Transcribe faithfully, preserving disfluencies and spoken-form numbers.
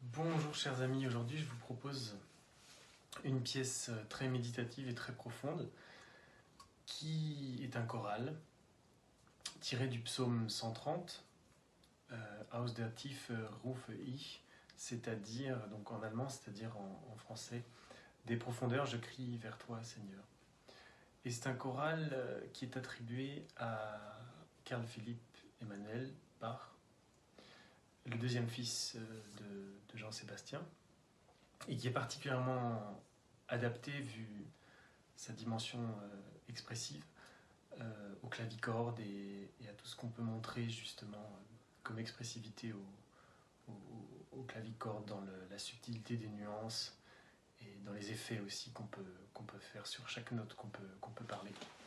Bonjour chers amis, aujourd'hui je vous propose une pièce très méditative et très profonde qui est un choral tiré du psaume cent trente, euh, Aus der Tiefe rufe ich, c'est-à-dire, donc en allemand, c'est-à-dire en, en français, des profondeurs je crie vers toi Seigneur. Et c'est un choral euh, qui est attribué à Carl Philipp Emanuel Bach, le deuxième fils de, de Jean-Sébastien, et qui est particulièrement adapté, vu sa dimension euh, expressive, euh, au clavicorde et, et à tout ce qu'on peut montrer justement euh, comme expressivité au, au, au clavicorde, dans le, la subtilité des nuances et dans les effets aussi qu'on peut, qu'on peut faire sur chaque note qu'on peut, qu'on peut parler.